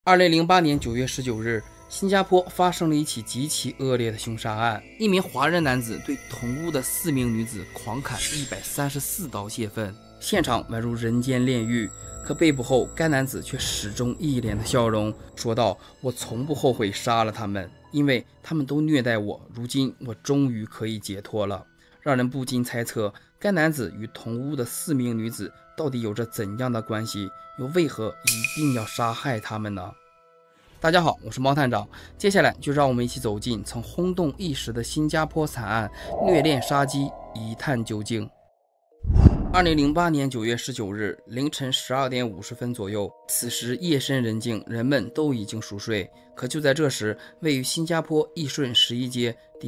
2008年9月19日，新加坡发生了一起极其恶劣的凶杀案。一名华人男子对同屋的4名女子狂砍134刀泄愤，现场宛如人间炼狱。可被捕后，该男子却始终一脸的笑容，说道：“我从不后悔杀了他们，因为他们都虐待我。如今我终于可以解脱了。”让人不禁猜测，该男子与同屋的4名女子到底有着怎样的关系，又为何一定要杀害他们呢？大家好，我是猫探长，接下来就让我们一起走进曾轰动一时的新加坡惨案虐恋杀机，一探究竟。2008年9月19日凌晨12点50分左右，此时夜深人静，人们都已经熟睡。可就在这时，位于新加坡义顺11街第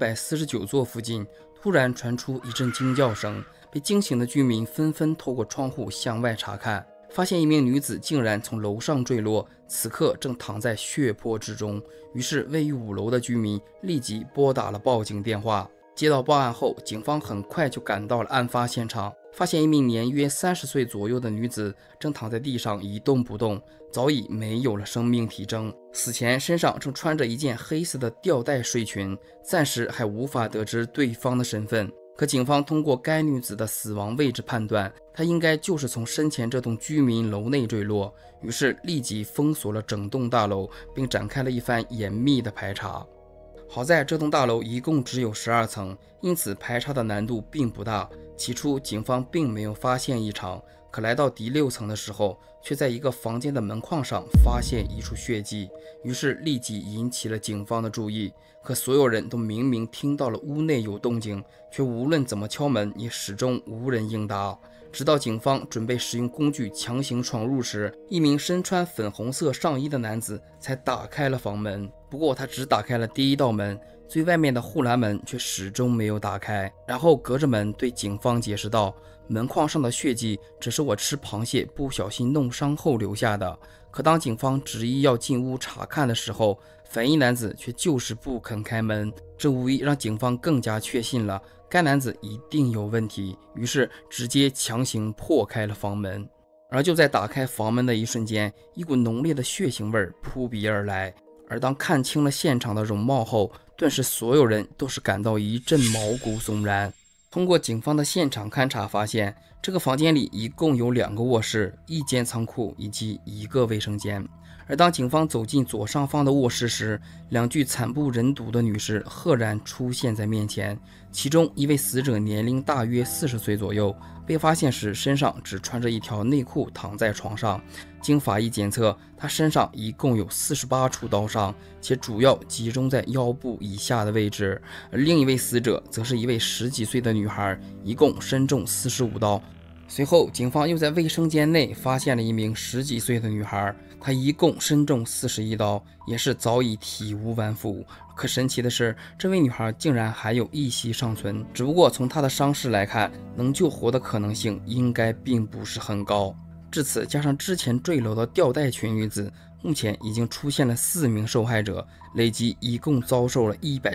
349座附近，突然传出一阵惊叫声，被惊醒的居民纷纷透过窗户向外查看，发现一名女子竟然从楼上坠落，此刻正躺在血泊之中。于是位于5楼的居民立即拨打了报警电话。接到报案后，警方很快就赶到了案发现场，发现一名年约30岁左右的女子正躺在地上一动不动，早已没有了生命体征。死前身上正穿着一件黑色的吊带睡裙，暂时还无法得知对方的身份。可警方通过该女子的死亡位置判断，她应该就是从身前这栋居民楼内坠落，于是立即封锁了整栋大楼，并展开了一番严密的排查。好在这栋大楼一共只有12层，因此排查的难度并不大。起初警方并没有发现异常，可来到第6层的时候，却在一个房间的门框上发现一处血迹，于是立即引起了警方的注意。可所有人都明明听到了屋内有动静，却无论怎么敲门也始终无人应答。直到警方准备使用工具强行闯入时，一名身穿粉红色上衣的男子才打开了房门。不过他只打开了第1道门，最外面的护栏门却始终没有打开。然后隔着门对警方解释道：“门框上的血迹只是我吃螃蟹不小心弄伤后留下的。”可当警方执意要进屋查看的时候，粉衣男子却就是不肯开门，这无疑让警方更加确信了该男子一定有问题，于是直接强行破开了房门。而就在打开房门的一瞬间，一股浓烈的血腥味扑鼻而来。而当看清了现场的容貌后，顿时所有人都是感到一阵毛骨悚然。通过警方的现场勘查发现，这个房间里一共有2个卧室、1间仓库以及1个卫生间。而当警方走进左上方的卧室时，2具惨不忍睹的女尸赫然出现在面前。其中一位死者年龄大约40岁左右，被发现时身上只穿着一条内裤躺在床上。经法医检测，他身上一共有48处刀伤，且主要集中在腰部以下的位置。而另一位死者则是一位10几岁的女孩，一共身中45刀。随后警方又在卫生间内发现了一名10几岁的女孩，她一共身中41刀，也是早已体无完肤。可神奇的是，这位女孩竟然还有一息尚存，只不过从她的伤势来看，能救活的可能性应该并不是很高。至此，加上之前坠楼的吊带裙女子，目前已经出现了4名受害者，累计一共遭受了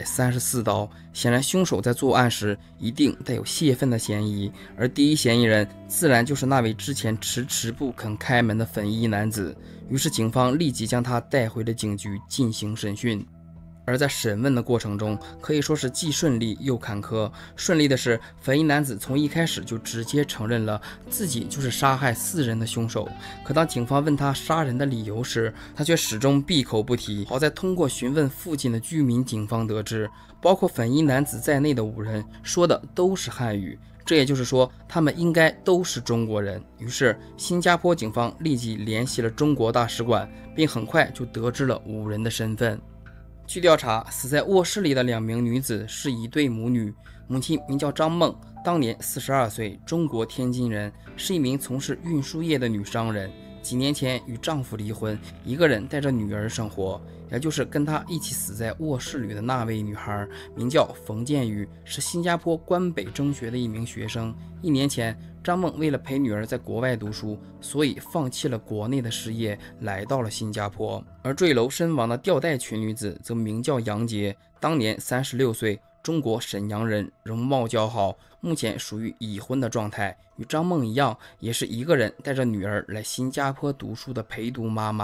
134刀。显然凶手在作案时一定带有泄愤的嫌疑，而第一嫌疑人自然就是那位之前迟迟不肯开门的粉衣男子。于是警方立即将他带回了警局进行审讯。而在审问的过程中，可以说是既顺利又坎坷。顺利的是，粉衣男子从一开始就直接承认了自己就是杀害4人的凶手。可当警方问他杀人的理由时，他却始终闭口不提。好在通过询问附近的居民，警方得知，包括粉衣男子在内的5人说的都是汉语，这也就是说他们应该都是中国人。于是新加坡警方立即联系了中国大使馆，并很快就得知了5人的身份。据调查，死在卧室里的2名女子是一对母女，母亲名叫张梦，当年42岁，中国天津人，是一名从事运输业的女商人。几年前与丈夫离婚，一个人带着女儿生活，也就是跟她一起死在卧室里的那位女孩，名叫冯建宇，是新加坡关北中学的一名学生。1年前，张梦为了陪女儿在国外读书，所以放弃了国内的事业，来到了新加坡。而坠楼身亡的吊带裙女子则名叫杨洁，当年36岁，中国沈阳人，容貌姣好，目前属于已婚的状态。与张梦一样，也是一个人带着女儿来新加坡读书的陪读妈妈。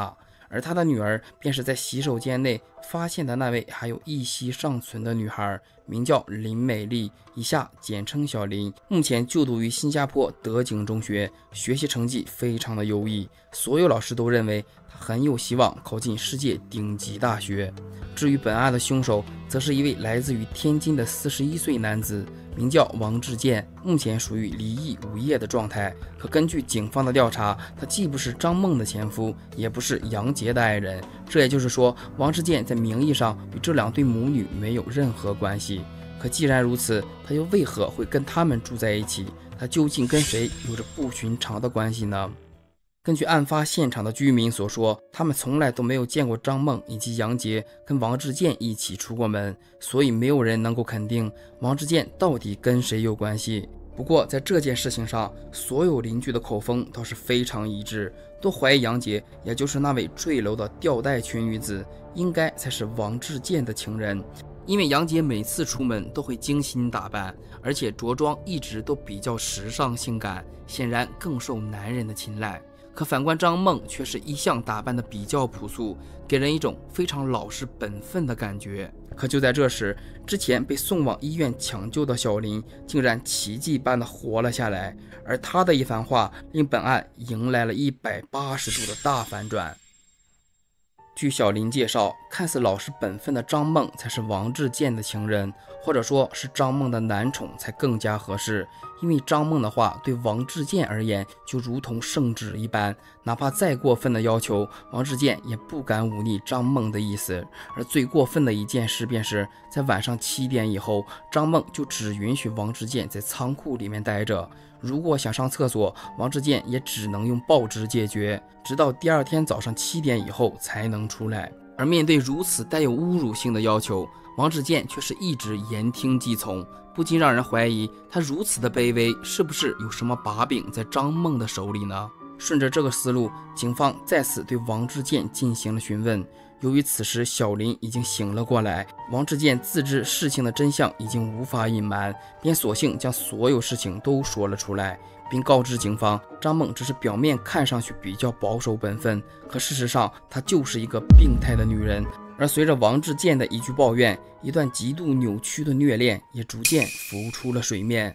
而她的女儿便是在洗手间内发现的那位还有一息尚存的女孩，名叫林美丽，以下简称小林。目前就读于新加坡德景中学，学习成绩非常的优异，所有老师都认为她很有希望考进世界顶级大学。至于本案的凶手，则是一位来自于天津的41岁男子，名叫王志健，目前属于离异无业的状态。可根据警方的调查，他既不是张梦的前夫，也不是杨杰的爱人。这也就是说，王志健在名义上与这2对母女没有任何关系。可既然如此，他又为何会跟他们住在一起？他究竟跟谁有着不寻常的关系呢？根据案发现场的居民所说，他们从来都没有见过张梦以及杨杰跟王志健一起出过门，所以没有人能够肯定王志健到底跟谁有关系。不过在这件事情上，所有邻居的口风倒是非常一致，都怀疑杨杰，也就是那位坠楼的吊带裙女子，应该才是王志健的情人。因为杨杰每次出门都会精心打扮，而且着装一直都比较时尚性感，显然更受男人的青睐。可反观张梦却是一向打扮的比较朴素，给人一种非常老实本分的感觉。可就在这时，之前被送往医院抢救的小林竟然奇迹般的活了下来，而他的一番话令本案迎来了180度的大反转。据小林介绍，看似老实本分的张梦才是王志健的情人，或者说是张梦的男宠才更加合适。因为张梦的话对王志健而言就如同圣旨一般，哪怕再过分的要求，王志健也不敢忤逆张梦的意思。而最过分的一件事便是在晚上7点以后，张梦就只允许王志健在仓库里面待着，如果想上厕所，王志健也只能用报纸解决，直到第二天早上7点以后才能出来。而面对如此带有侮辱性的要求，王志健却是一直言听计从，不禁让人怀疑他如此的卑微，是不是有什么把柄在张梦的手里呢？顺着这个思路，警方再次对王志健进行了询问。由于此时小林已经醒了过来，王志健自知事情的真相已经无法隐瞒，便索性将所有事情都说了出来，并告知警方，张梦只是表面看上去比较保守本分，可事实上她就是一个病态的女人。而随着王志健的一句抱怨，一段极度扭曲的虐恋也逐渐浮出了水面。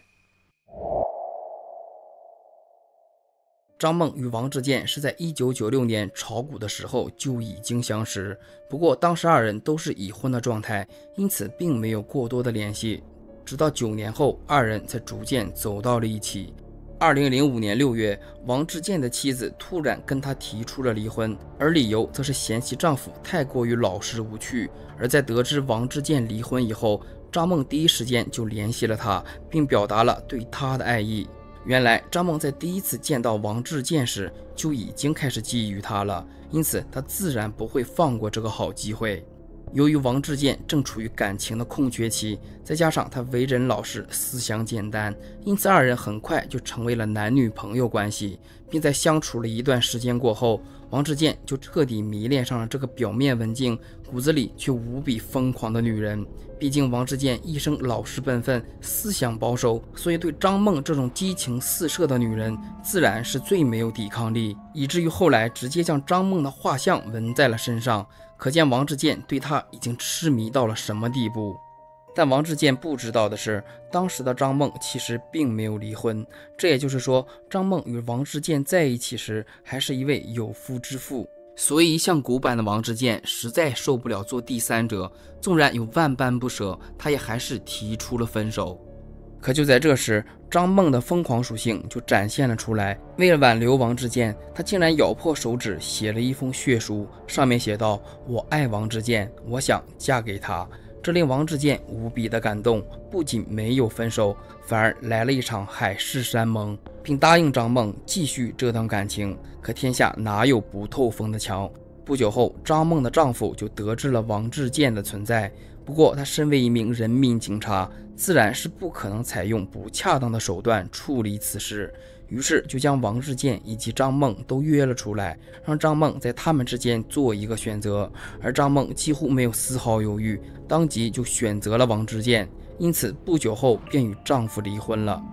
张梦与王志健是在1996年炒股的时候就已经相识，不过当时2人都是已婚的状态，因此并没有过多的联系。直到9年后，2人才逐渐走到了一起。2005年6月，王志健的妻子突然跟他提出了离婚，而理由则是嫌弃丈夫太过于老实无趣。而在得知王志健离婚以后，张梦第一时间就联系了他，并表达了对他的爱意。原来张梦在第一次见到王志健时就已经开始觊觎他了，因此他自然不会放过这个好机会。由于王志健正处于感情的空缺期，再加上他为人老实，思想简单，因此2人很快就成为了男女朋友关系，并在相处了一段时间过后，王志健就彻底迷恋上了这个表面文静，骨子里却无比疯狂的女人。毕竟王志健一生老实本分，思想保守，所以对张梦这种激情四射的女人自然是最没有抵抗力，以至于后来直接将张梦的画像纹在了身上，可见王志健对她已经痴迷到了什么地步。但王志健不知道的是，当时的张梦其实并没有离婚，这也就是说，张梦与王志健在一起时还是一位有夫之妇。所以一向古板的王志健实在受不了做第三者，纵然有万般不舍，他也还是提出了分手。可就在这时，张梦的疯狂属性就展现了出来。为了挽留王志健，他竟然咬破手指写了一封血书，上面写道：我爱王志健，我想嫁给他。这令王志健无比的感动，不仅没有分手，反而来了一场海誓山盟，并答应张梦继续这段感情。可天下哪有不透风的墙？不久后，张梦的丈夫就得知了王志健的存在，不过他身为一名人民警察，自然是不可能采用不恰当的手段处理此事，于是就将王志健以及张梦都约了出来，让张梦在他们之间做一个选择。而张梦几乎没有丝毫犹豫，当即就选择了王志健，因此不久后便与丈夫离婚了。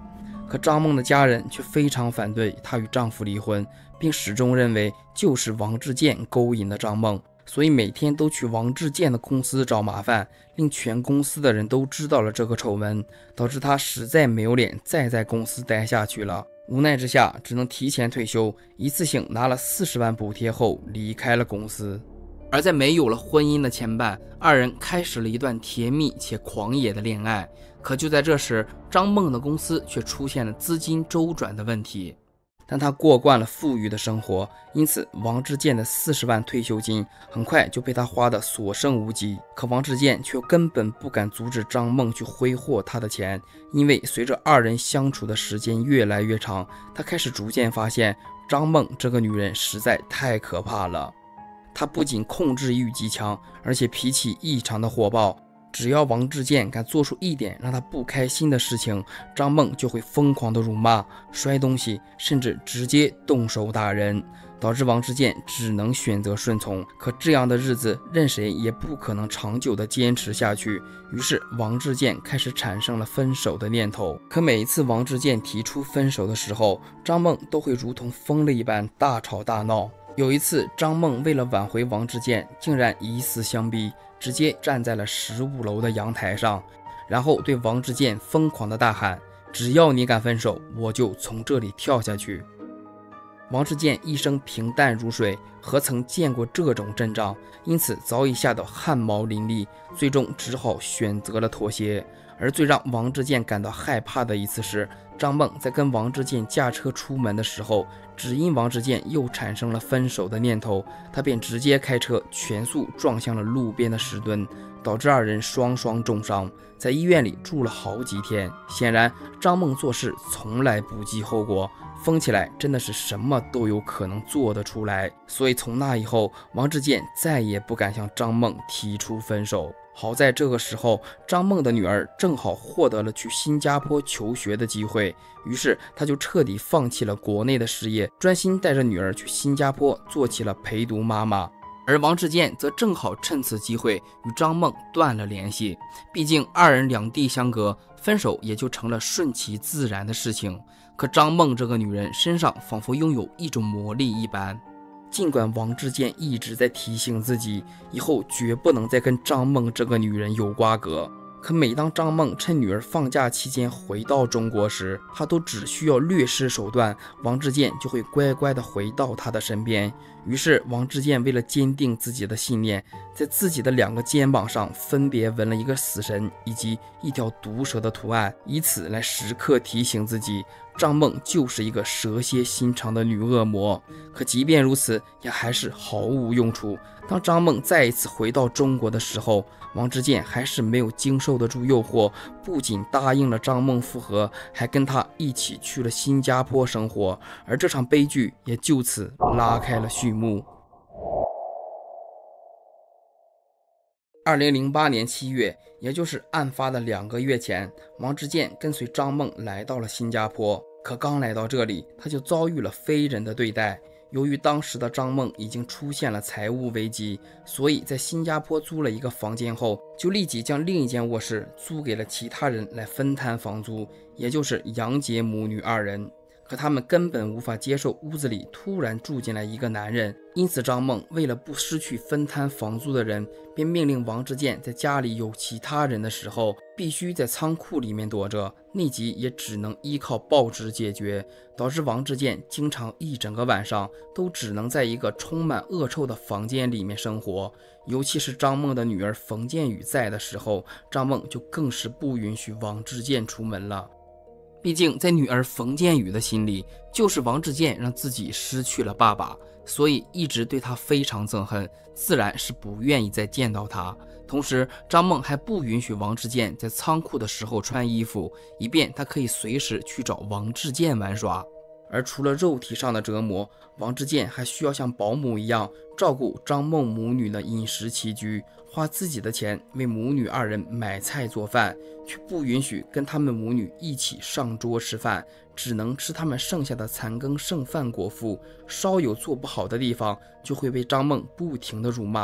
可张梦的家人却非常反对她与丈夫离婚，并始终认为就是王志健勾引了张梦，所以每天都去王志健的公司找麻烦，令全公司的人都知道了这个丑闻，导致他实在没有脸再在公司待下去了。无奈之下，只能提前退休，一次性拿了40万补贴后离开了公司。而在没有了婚姻的牵绊，二人开始了一段甜蜜且狂野的恋爱。可就在这时，张梦的公司却出现了资金周转的问题。但他过惯了富裕的生活，因此王志健的40万退休金很快就被他花得所剩无几。可王志健却根本不敢阻止张梦去挥霍他的钱，因为随着二人相处的时间越来越长，他开始逐渐发现张梦这个女人实在太可怕了。她不仅控制欲极强，而且脾气异常的火爆。只要王志健敢做出一点让他不开心的事情，张梦就会疯狂的辱骂、摔东西，甚至直接动手打人，导致王志健只能选择顺从。可这样的日子任谁也不可能长久的坚持下去，于是王志健开始产生了分手的念头。可每一次王志健提出分手的时候，张梦都会如同疯了一般大吵大闹。有一次，张梦为了挽回王志健，竟然以死相逼，直接站在了15楼的阳台上，然后对王志健疯狂的大喊：只要你敢分手，我就从这里跳下去。王志健一生平淡如水，何曾见过这种阵仗，因此早已吓得汗毛淋漓，最终只好选择了妥协。而最让王志健感到害怕的一次是，张梦在跟王志健驾车出门的时候，只因王志健又产生了分手的念头，他便直接开车全速撞向了路边的石墩，导致二人双双重伤，在医院里住了好几天。显然张梦做事从来不计后果，疯起来真的是什么都有可能做得出来。所以从那以后，王志健再也不敢向张梦提出分手。好在这个时候，张梦的女儿正好获得了去新加坡求学的机会，于是他就彻底放弃了国内的事业，专心带着女儿去新加坡做起了陪读妈妈。而王志健则正好趁此机会与张梦断了联系，毕竟二人两地相隔，分手也就成了顺其自然的事情。可张梦这个女人身上仿佛拥有一种魔力一般，尽管王志健一直在提醒自己，以后绝不能再跟张梦这个女人有瓜葛，可每当张梦趁女儿放假期间回到中国时，他都只需要略施手段，王志健就会乖乖地回到他的身边。于是王志健为了坚定自己的信念，在自己的2个肩膀上分别纹了一个死神以及一条毒蛇的图案，以此来时刻提醒自己，张梦就是一个蛇蝎心肠的女恶魔。可即便如此，也还是毫无用处。当张梦再一次回到中国的时候，王志健还是没有经受得住诱惑，不仅答应了张梦复合，还跟她一起去了新加坡生活，而这场悲剧也就此拉开了序幕。2008年7月，也就是案发的2个月前，王志健跟随张梦来到了新加坡。可刚来到这里，他就遭遇了非人的对待。由于当时的张梦已经出现了财务危机，所以在新加坡租了一个房间后，就立即将另一间卧室租给了其他人来分摊房租，也就是杨杰母女2人。可他们根本无法接受屋子里突然住进来一个男人，因此张梦为了不失去分摊房租的人，便命令王志健在家里有其他人的时候，必须在仓库里面躲着，内急也只能依靠报纸解决，导致王志健经常一整个晚上都只能在一个充满恶臭的房间里面生活。尤其是张梦的女儿冯建宇在的时候，张梦就更是不允许王志健出门了。毕竟在女儿冯建宇的心里，就是王志健让自己失去了爸爸，所以一直对他非常憎恨，自然是不愿意再见到他。同时张梦还不允许王志健在仓库的时候穿衣服，以便他可以随时去找王志健玩耍。而除了肉体上的折磨，王志健还需要像保姆一样照顾张梦母女的饮食起居，花自己的钱为母女2人买菜做饭，却不允许跟他们母女一起上桌吃饭，只能吃他们剩下的残羹剩饭果腹，稍有做不好的地方就会被张梦不停的辱骂，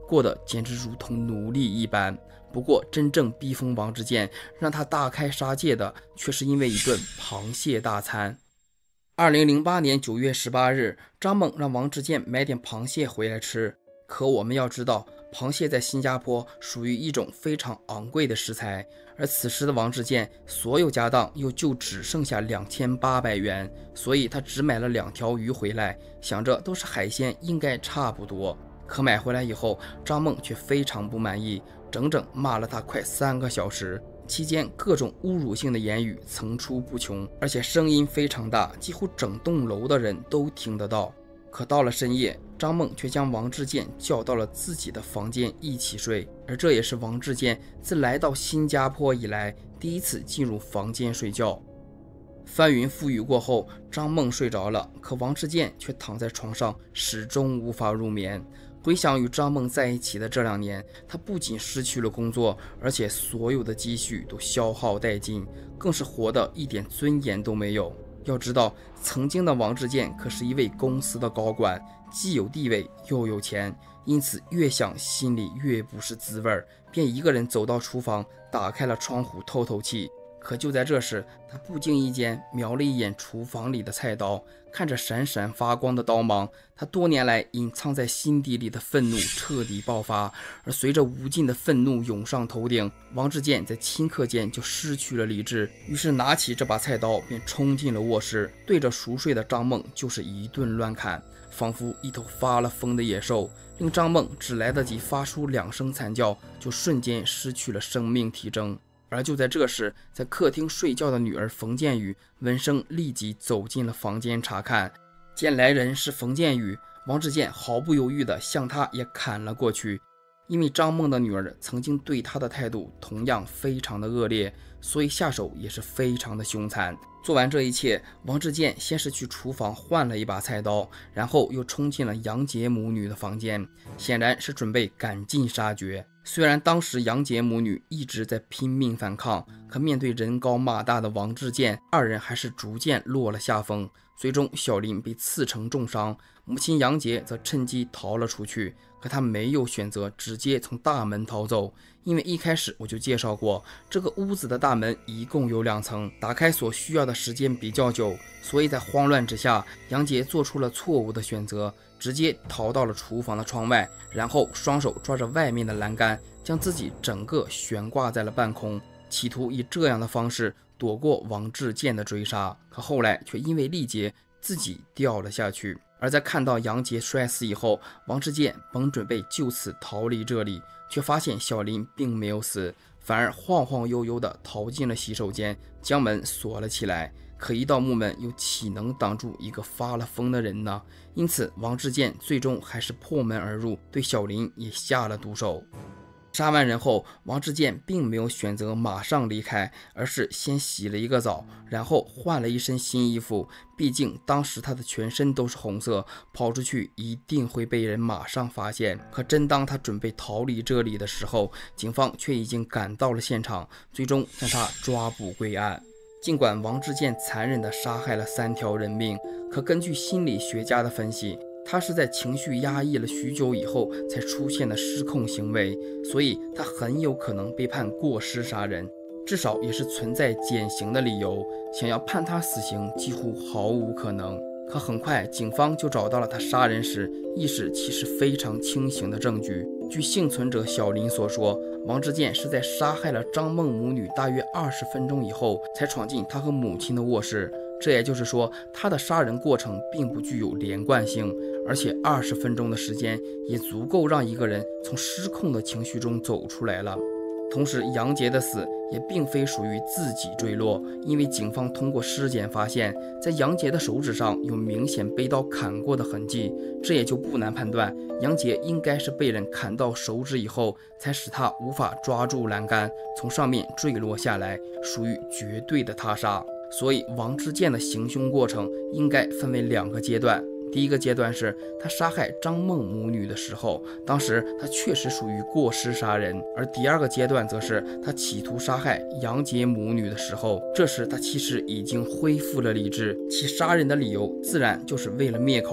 过得简直如同奴隶一般。不过真正逼疯王志健，让他大开杀戒的，却是因为一顿螃蟹大餐。2008年9月18日，张猛让王志健买点螃蟹回来吃。可我们要知道，螃蟹在新加坡属于一种非常昂贵的食材，而此时的王志健所有家当又就只剩下2800元，所以他只买了2条鱼回来，想着都是海鲜，应该差不多。可买回来以后，张猛却非常不满意，整整骂了他快3个小时，期间各种侮辱性的言语层出不穷，而且声音非常大，几乎整栋楼的人都听得到。可到了深夜，张猛却将王志健叫到了自己的房间一起睡，而这也是王志健自来到新加坡以来第一次进入房间睡觉。翻云覆雨过后，张猛睡着了，可王志健却躺在床上始终无法入眠。回想与张猛在一起的这2年，他不仅失去了工作，而且所有的积蓄都消耗殆尽，更是活得一点尊严都没有。要知道，曾经的王志健可是一位公司的高管，既有地位又有钱，因此越想心里越不是滋味，便一个人走到厨房，打开了窗户透透气。可就在这时，他不经意间瞄了一眼厨房里的菜刀，看着闪闪发光的刀芒，他多年来隐藏在心底里的愤怒彻底爆发，而随着无尽的愤怒涌上头顶，王志健在顷刻间就失去了理智，于是拿起这把菜刀便冲进了卧室，对着熟睡的张猛就是一顿乱砍，仿佛一头发了疯的野兽，令张猛只来得及发出2声惨叫，就瞬间失去了生命体征。而就在这时，在客厅睡觉的女儿冯建宇闻声立即走进了房间查看，见来人是冯建宇，王志健毫不犹豫地向他也砍了过去。因为张猛的女儿曾经对他的态度同样非常的恶劣，所以下手也是非常的凶残。做完这一切，王志健先是去厨房换了一把菜刀，然后又冲进了杨杰母女的房间，显然是准备赶尽杀绝。虽然当时杨杰母女一直在拼命反抗，可面对人高马大的王志健，2人还是逐渐落了下风。最终小林被刺成重伤，母亲杨杰则趁机逃了出去，可她没有选择直接从大门逃走，因为一开始我就介绍过，这个屋子的大门一共有2层，打开所需要的时间比较久，所以在慌乱之下，杨杰做出了错误的选择，直接逃到了厨房的窗外，然后双手抓着外面的栏杆，将自己整个悬挂在了半空，企图以这样的方式躲过王志健的追杀，可后来却因为力竭自己掉了下去。而在看到杨杰摔死以后，王志健本准备就此逃离这里，却发现小林并没有死，反而晃晃悠悠地逃进了洗手间，将门锁了起来。可一道木门又岂能挡住一个发了疯的人呢？因此王志健最终还是破门而入，对小林也下了毒手。杀完人后，王志健并没有选择马上离开，而是先洗了一个澡，然后换了一身新衣服，毕竟当时他的全身都是红色，跑出去一定会被人马上发现。可真当他准备逃离这里的时候，警方却已经赶到了现场，最终将他抓捕归案。尽管王志健残忍地杀害了3条人命，可根据心理学家的分析，他是在情绪压抑了许久以后才出现的失控行为，所以他很有可能被判过失杀人，至少也是存在减刑的理由，想要判他死刑几乎毫无可能。可很快警方就找到了他杀人时意识其实非常清醒的证据。据幸存者小林所说，王志健是在杀害了张孟母女大约20分钟以后才闯进他和母亲的卧室，这也就是说他的杀人过程并不具有连贯性，而且20分钟的时间也足够让一个人从失控的情绪中走出来了。同时杨杰的死也并非属于自己坠落，因为警方通过尸检发现，在杨杰的手指上有明显被刀砍过的痕迹，这也就不难判断杨杰应该是被人砍到手指以后，才使他无法抓住栏杆从上面坠落下来，属于绝对的他杀。所以王志健的行凶过程应该分为2个阶段。第一个阶段是他杀害张孟母女的时候，当时他确实属于过失杀人，而第2个阶段则是他企图杀害杨杰母女的时候，这时他其实已经恢复了理智，其杀人的理由自然就是为了灭口。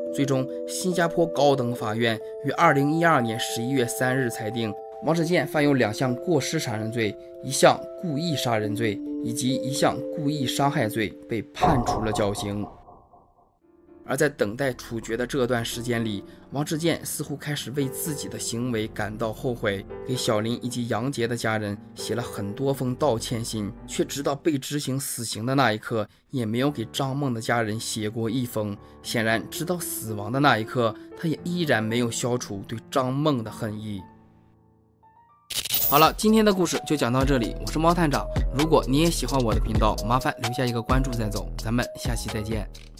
最终，新加坡高等法院于2012年11月3日裁定，王志健犯有2项过失杀人罪、1项故意杀人罪以及1项故意伤害罪，被判处了绞刑。而在等待处决的这段时间里，王志健似乎开始为自己的行为感到后悔，给小林以及杨杰的家人写了很多封道歉信，却直到被执行死刑的那一刻，也没有给张梦的家人写过一封。显然，直到死亡的那一刻，他也依然没有消除对张梦的恨意。好了，今天的故事就讲到这里，我是猫探长。如果你也喜欢我的频道，麻烦留下一个关注再走，咱们下期再见。